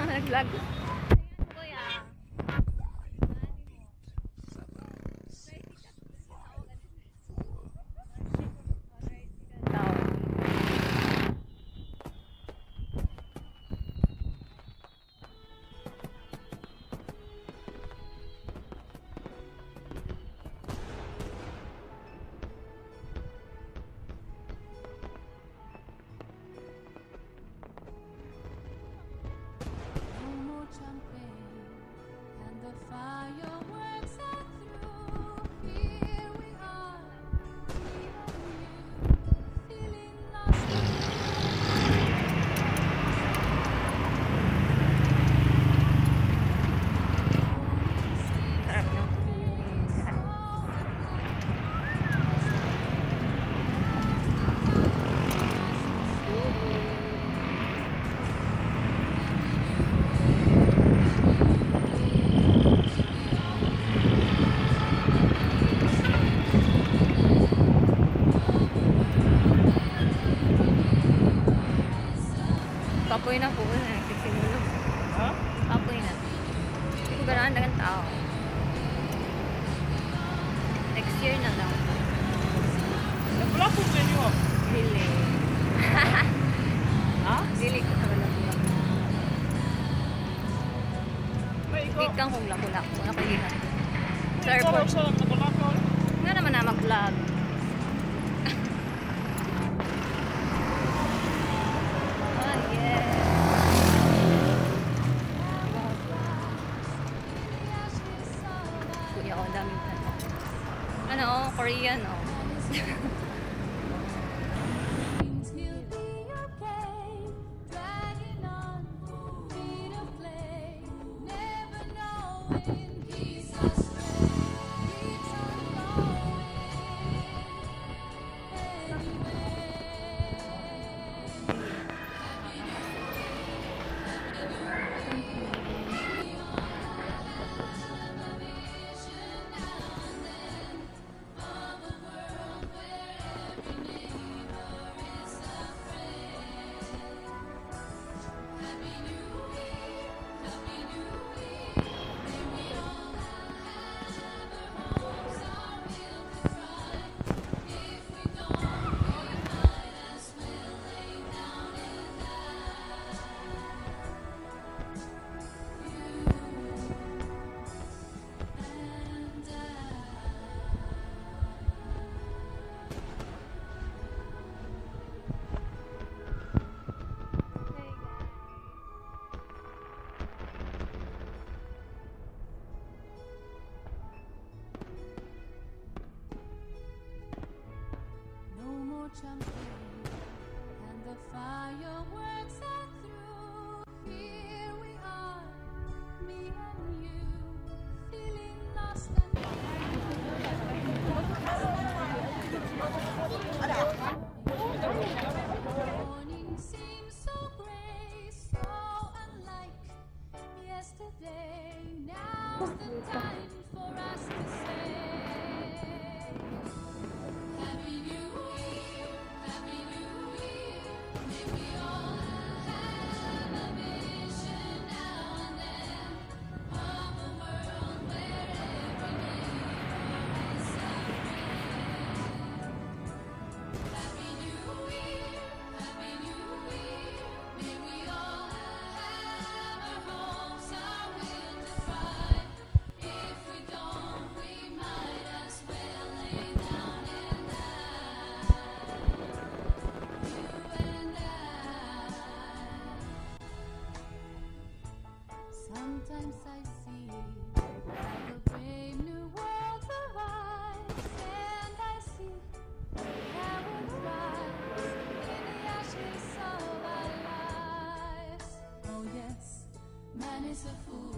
Nag-vlog. Papoy na po. Nagsisimulog. Ha? Papoy na. Hindi ko ganahan ng tao. Next year na lang. Wala po sa inyo. Dili. Ha? Dili ko na wala po. May ikaw. Hindi kang kung lako-lako. Nakulihan. Sa Ikaw airport. sa nakalakaw. Nga naman na mag-vlog. Ano, Korean, oh. Champagne and the fireworks are through. Here we are, me and you, feeling lost and morning seems so gray, so unlike yesterday. Now's the time for us to say Happy New Year. Happy New Year. May we all have a vision now and then of a world where every neighbor is a friend. Happy New Year. Happy New Year. May we all have our hopes, our will to thrive. If we don't, we might as well lay down and die. Sometimes I see a brave new world arise, and I see how it thrives in the ashes of our lives. Oh yes, man is a fool.